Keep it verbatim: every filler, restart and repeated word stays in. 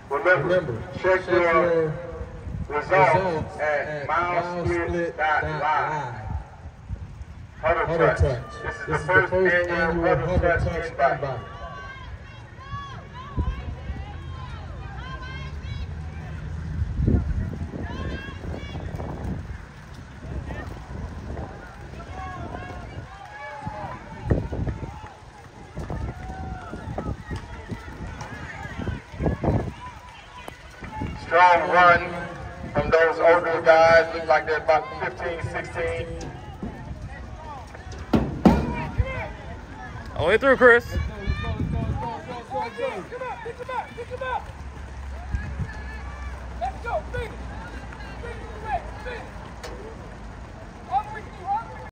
Remember, Remember check, check your, your results, results at at milesplit dot live. milesplit.live. Huddle, Huddle Touch. Touch. This is This the first, annual, annual Huddle, Huddle Touch, Touch invite. invite. Strong run from those older guys. Look like they're about fifteen, sixteen. All the way through, Chris. Let's go, let's go, let's go, let's go, let's go, let's go. Pick him up, pick him up, pick him up. Let's go, finish. Finish the race, finish.